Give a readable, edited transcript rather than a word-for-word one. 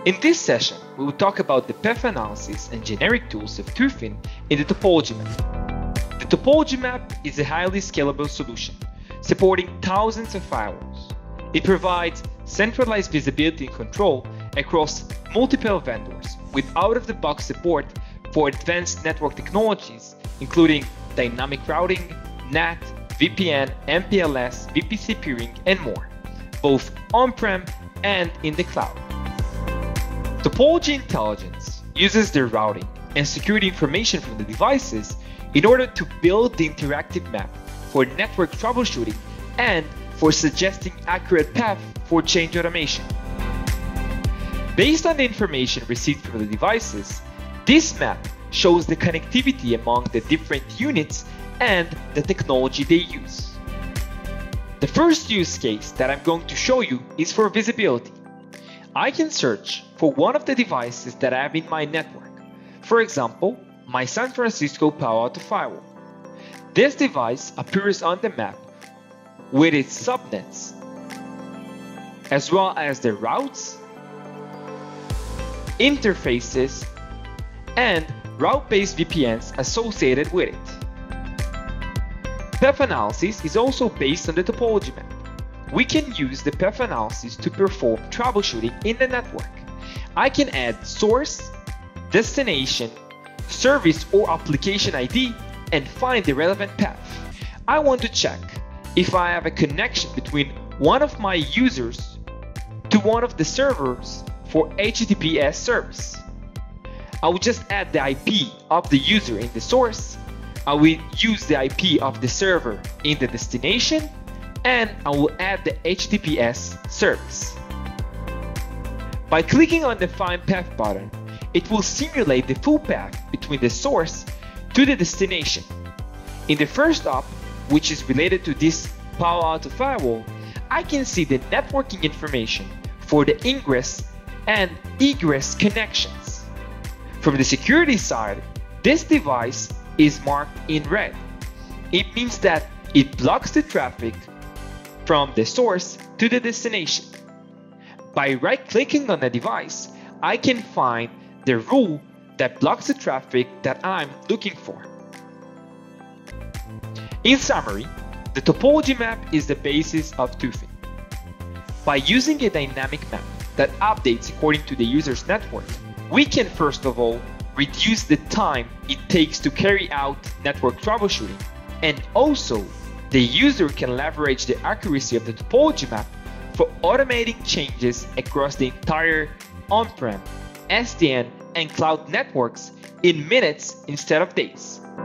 In this session, we will talk about the path analysis and generic tools of Tufin in the topology map. The topology map is a highly scalable solution, supporting thousands of firewalls. It provides centralized visibility and control across multiple vendors with out-of-the-box support for advanced network technologies, including dynamic routing, NAT, VPN, MPLS, VPC peering, and more, both on-prem and in the cloud. Topology Intelligence uses the routing and security information from the devices in order to build the interactive map for network troubleshooting and for suggesting accurate path for change automation. Based on the information received from the devices, this map shows the connectivity among the different units and the technology they use. The first use case that I'm going to show you is for visibility. I can search for one of the devices that I have in my network. For example, my San Francisco Palo Alto firewall. This device appears on the map with its subnets, as well as the routes, interfaces, and route-based VPNs associated with it. Path analysis is also based on the topology map. We can use the path analysis to perform troubleshooting in the network. I can add source, destination, service or application ID and find the relevant path. I want to check if I have a connection between one of my users to one of the servers for HTTPS service. I will just add the IP of the user in the source. I will use the IP of the server in the destination, and I will add the HTTPS service. By clicking on the Find Path button, it will simulate the full path between the source to the destination. In the first op, which is related to this Palo Alto firewall, I can see the networking information for the ingress and egress connections. From the security side, this device is marked in red. It means that it blocks the traffic from the source to the destination. By right-clicking on the device, I can find the rule that blocks the traffic that I'm looking for. In summary, the topology map is the basis of Tufin. By using a dynamic map that updates according to the user's network, we can first of all reduce the time it takes to carry out network troubleshooting, and also the user can leverage the accuracy of the topology map for automating changes across the entire on-prem, SDN, and cloud networks in minutes instead of days.